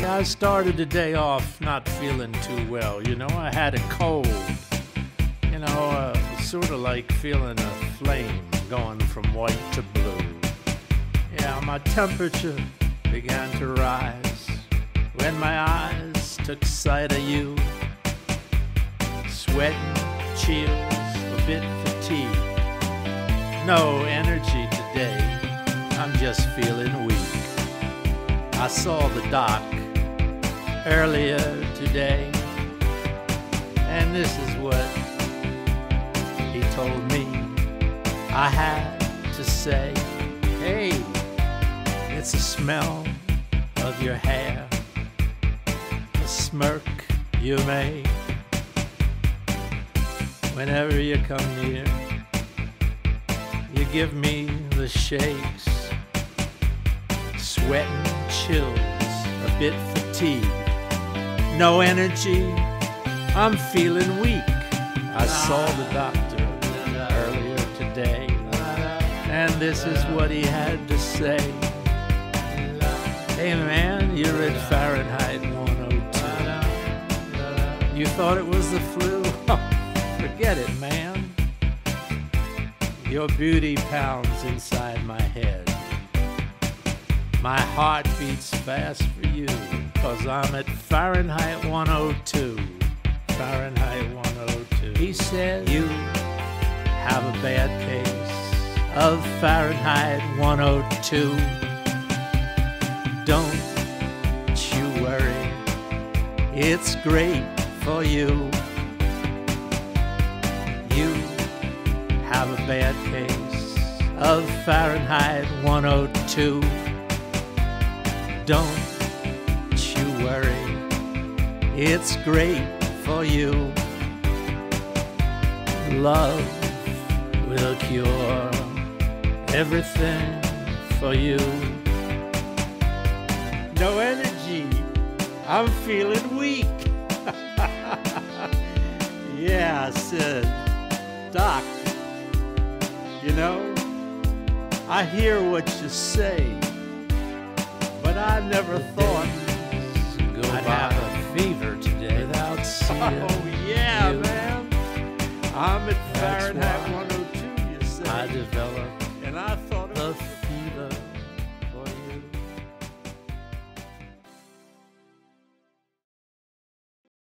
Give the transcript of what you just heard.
Yeah, I started the day off not feeling too well. You know, I had a cold. You know, sort of like feeling a flame going from white to blue. Yeah, my temperature began to rise when my eyes took sight of you. Sweating, chills, a bit fatigued. No energy today, I'm just feeling weak. I saw the doc earlier today, and this is what he told me I had to say. Hey, it's the smell of your hair, the smirk you make whenever you come near. You give me the shakes, sweating, chills, a bit fatigued. No energy, I'm feeling weak. I saw the doctor earlier today, and this is what he had to say. Hey man, you're at Fahrenheit 102. You thought it was the flu? Forget it, man. Your beauty pounds inside my head. My heart beats fast for you, 'cause I'm at Fahrenheit 102. Fahrenheit 102. He said, you have a bad case of Fahrenheit 102. Don't you worry, it's great for you. You have a bad case of Fahrenheit 102. Don't you worry, it's great for you. Love will cure everything for you. No energy, I'm feeling weak. Yeah, I said, Doc, you know, I hear what you say, but I never thought I'd have a fever today without seeing. Oh yeah, you. Man, I'm at Fahrenheit 102. You say I developed